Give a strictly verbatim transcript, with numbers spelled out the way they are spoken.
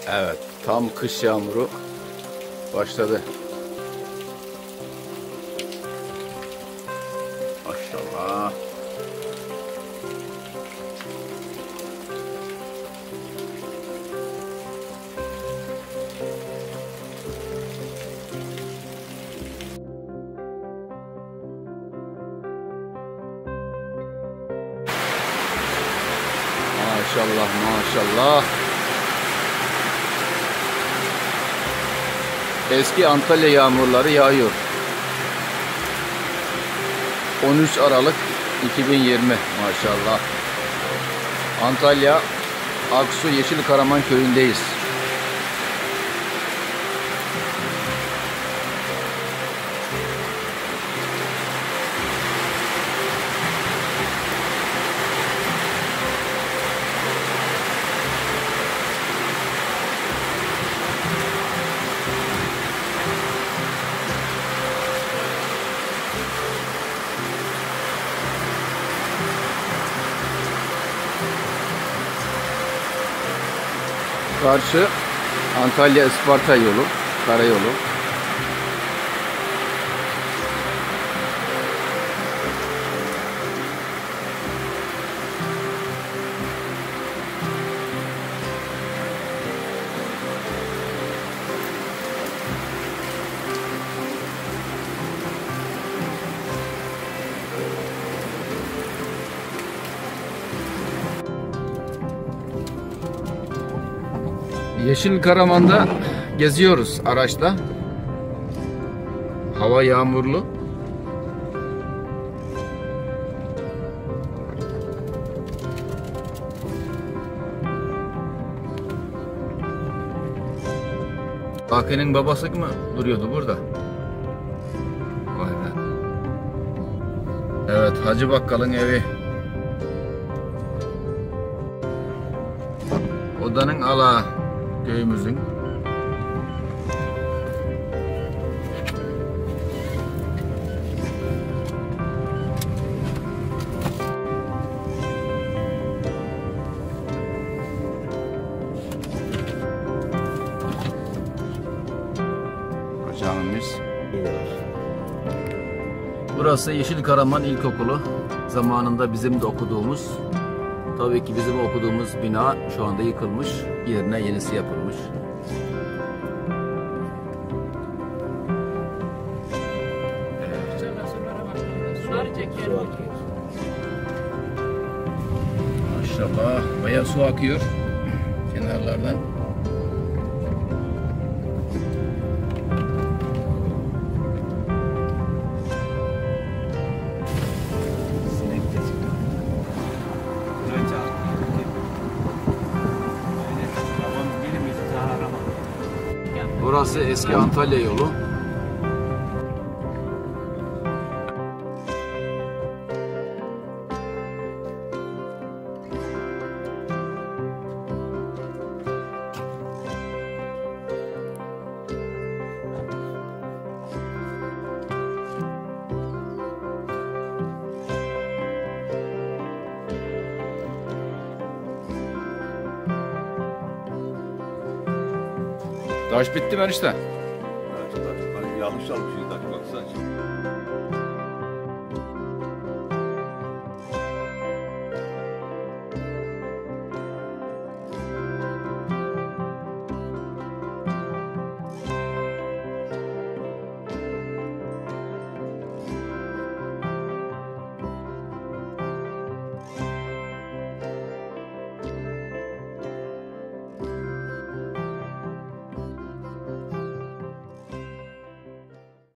Evet, tam kış yağmuru başladı. Maşallah. Maşallah, maşallah. Eski Antalya yağmurları yağıyor. on üç Aralık iki bin yirmi maşallah. Antalya Aksu Yeşilkaraman köyündeyiz. Karşı Antalya-Isparta yolu, karayolu. Yeşilkaraman'da geziyoruz araçla. Hava yağmurlu. Hakan'ın babası mı duruyordu burada? Vay be. Evet, Hacı Bakkal'ın evi. Odanın ala köyümüzün. Camimiz. Burası Yeşilkaraman İlkokulu. Zamanında bizim de okuduğumuz. Tabii ki bizim okuduğumuz bina şu anda yıkılmış. Yerine yenisi yapılmış. Maşallah bayağı su akıyor kenarlardan. Burası eski Antalya yolu. Taş bitti mi enişte? Yanlış almışız da.